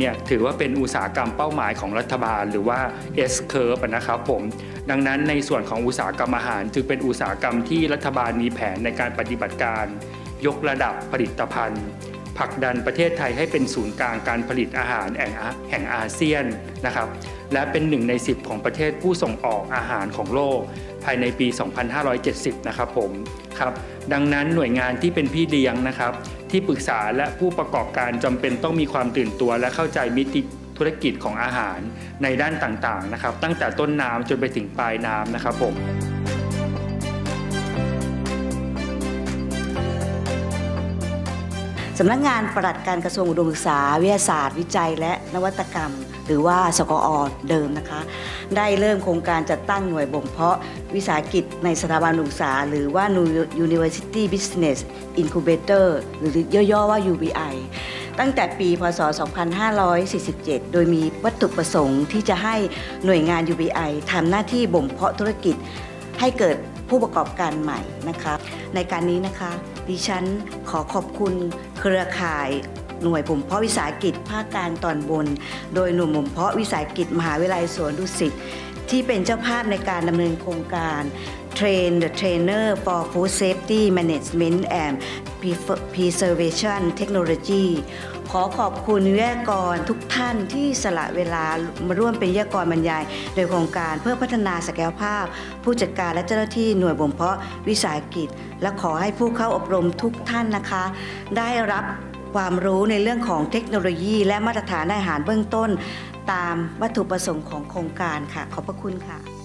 เนี่ยถือว่าเป็นอุตสาหกรรมเป้าหมายของรัฐบาลหรือว่า S curve นะครับผมดังนั้นในส่วนของอุตสาหกรรมอาหารจึงเป็นอุตสาหกรรมที่รัฐบาลมีแผนในการปฏิบัติการยกระดับผลิตภัณฑ์ผลักดันประเทศไทยให้เป็นศูนย์กลางการผลิตอาหารแห่งอาเซียนนะครับและเป็น1 ใน 10ของประเทศผู้ส่งออกอาหารของโลกภายในปี 2570 นะครับผมครับดังนั้นหน่วยงานที่เป็นพี่เลี้ยงนะครับที่ปรึกษาและผู้ประกอบการจำเป็นต้องมีความตื่นตัวและเข้าใจมิติธุรกิจของอาหารในด้านต่างๆนะครับตั้งแต่ต้นน้ำจนไปถึงปลายน้ำนะครับผมสำนักงานปลัดการกระทรวงอุดมศึกษาวิทยาศาสตร์วิจัยและนวัตกรรมหรือว่าสกอ.เดิมนะคะได้เริ่มโครงการจัดตั้งหน่วยบ่มเพาะวิสาหกิจในสถาบันอุดมศึกษาหรือว่า University Business Incubator หรือย่อๆว่า UBI ตั้งแต่ปีพ.ศ. 2547 โดยมีวัตถุประสงค์ที่จะให้หน่วยงาน UBI ทำหน้าที่บ่มเพาะธุรกิจให้เกิดผู้ประกอบการใหม่นะคะในการนี้นะคะดิฉันขอขอบคุณเครือข่ายหน่วยบ่มเพาะวิสาหกิจภาคกลางตอนบนโดยหน่วยบ่มเพาะวิสาหกิจมหาวิทยาลัยสวนดุสิตที่เป็นเจ้าภาพในการดำเนินโครงการ Train the Trainer for Food Safety Management and Preservation Technology ขอขอบคุณวิทยากรทุกท่านที่สละเวลามาร่วมเป็นวิทยากรบรรยายโดยโครงการเพื่อพัฒนาศักยภาพผู้จัดการและเจ้าหน้าที่หน่วยบ่มเพาะวิสาหกิจและขอให้ผู้เข้าอบรมทุกท่านนะคะได้รับความรู้ในเรื่องของเทคโนโลยีและมาตรฐานอาหารเบื้องต้นตามวัตถุประสงค์ของโครงการค่ะขอบพระคุณค่ะ